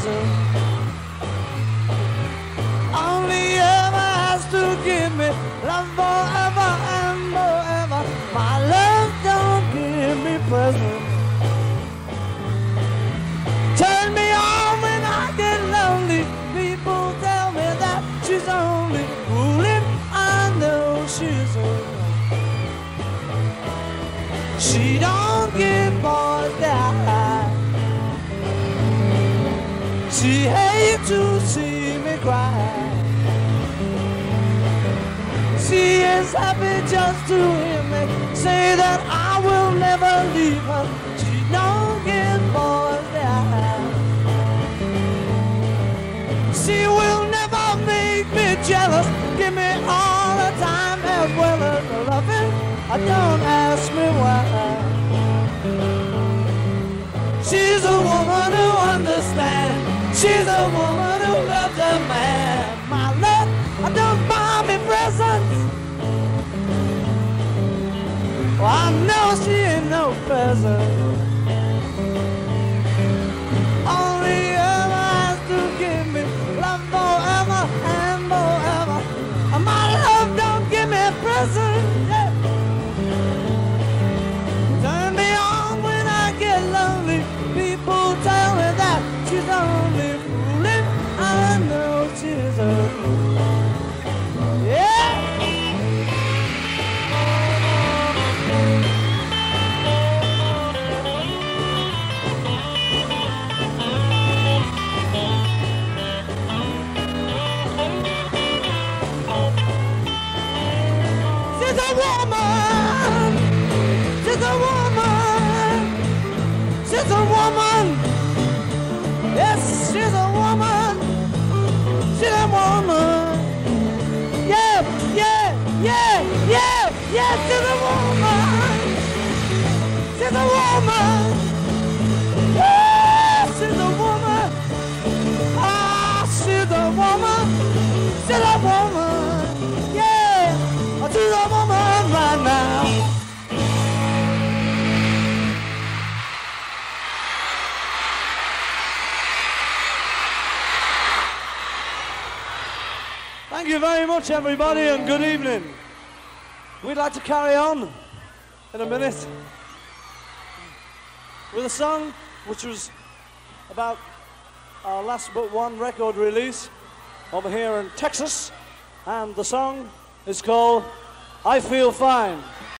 present. Only ever has to give me love forever and forever. My love don't give me present. Turn me on when I get lonely. People tell me that she's only fooling. I know she's only. She don't give boys that. She hates to see me cry. She is happy just to hear me say that I will never leave her. She don't give boys that. She will never make me jealous. Give me all the time as well as the loving. Don't ask me why. She's a woman who understands. She's a woman who loves a man. My love, don't buy me presents. Well, I know she ain't no present. Only ever has to give me love forever and forever. My love don't give me a present. Yeah. Turn me on when I get lonely. People tell me that she's only fooling. I know she's a fool. Yeah. She's a woman. She's a woman. She's a woman. Yes, she's a woman. She's a woman. Yeah, yeah, yeah, yeah, yeah. She's a woman. She's a woman. Yeah, she's a woman. Ah, she's a woman. She's a woman. Yeah, she's a woman right now. Thank you very much, everybody, and good evening. We'd like to carry on in a minute with a song which was about our last but one record release over here in Texas, and the song is called I Feel Fine.